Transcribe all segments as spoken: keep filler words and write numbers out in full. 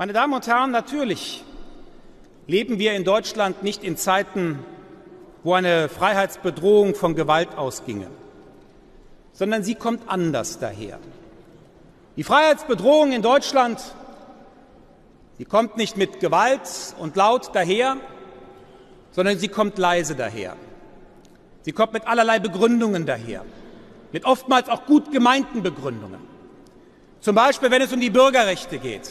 Meine Damen und Herren, natürlich leben wir in Deutschland nicht in Zeiten, wo eine Freiheitsbedrohung von Gewalt ausginge, sondern sie kommt anders daher. Die Freiheitsbedrohung in Deutschland, sie kommt nicht mit Gewalt und laut daher, sondern sie kommt leise daher. Sie kommt mit allerlei Begründungen daher, mit oftmals auch gut gemeinten Begründungen. Zum Beispiel, wenn es um die Bürgerrechte geht.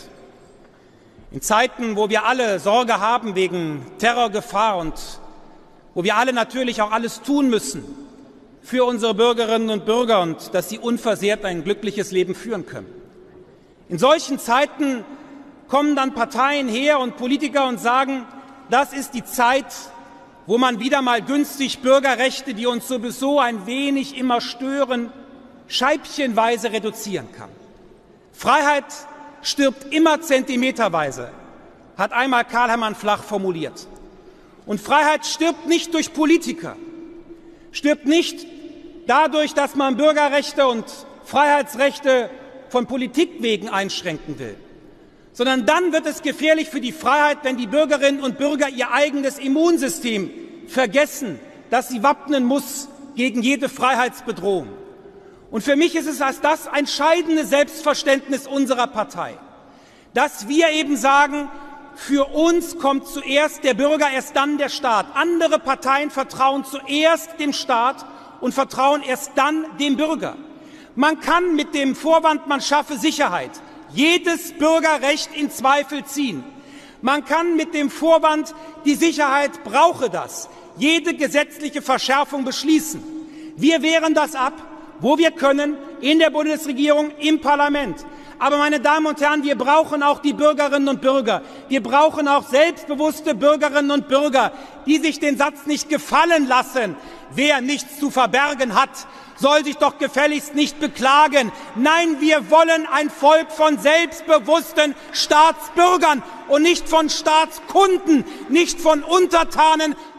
In Zeiten, wo wir alle Sorge haben wegen Terrorgefahr und wo wir alle natürlich auch alles tun müssen für unsere Bürgerinnen und Bürger und dass sie unversehrt ein glückliches Leben führen können. In solchen Zeiten kommen dann Parteien her und Politiker und sagen, das ist die Zeit, wo man wieder mal günstig Bürgerrechte, die uns sowieso ein wenig immer stören, scheibchenweise reduzieren kann. Freiheit stirbt immer zentimeterweise, hat einmal Karl-Hermann Flach formuliert. Und Freiheit stirbt nicht durch Politiker, stirbt nicht dadurch, dass man Bürgerrechte und Freiheitsrechte von Politik wegen einschränken will, sondern dann wird es gefährlich für die Freiheit, wenn die Bürgerinnen und Bürger ihr eigenes Immunsystem vergessen, das sie wappnen muss gegen jede Freiheitsbedrohung. Und für mich ist es als das entscheidende Selbstverständnis unserer Partei, dass wir eben sagen, für uns kommt zuerst der Bürger, erst dann der Staat. Andere Parteien vertrauen zuerst dem Staat und vertrauen erst dann dem Bürger. Man kann mit dem Vorwand, man schaffe Sicherheit, jedes Bürgerrecht in Zweifel ziehen. Man kann mit dem Vorwand, die Sicherheit brauche das, jede gesetzliche Verschärfung beschließen. Wir wehren das ab, wo wir können, in der Bundesregierung, im Parlament. Aber, meine Damen und Herren, wir brauchen auch die Bürgerinnen und Bürger. Wir brauchen auch selbstbewusste Bürgerinnen und Bürger, die sich den Satz nicht gefallen lassen, wer nichts zu verbergen hat, soll sich doch gefälligst nicht beklagen. Nein, wir wollen ein Volk von selbstbewussten Staatsbürgern und nicht von Staatskunden, nicht von Untertanen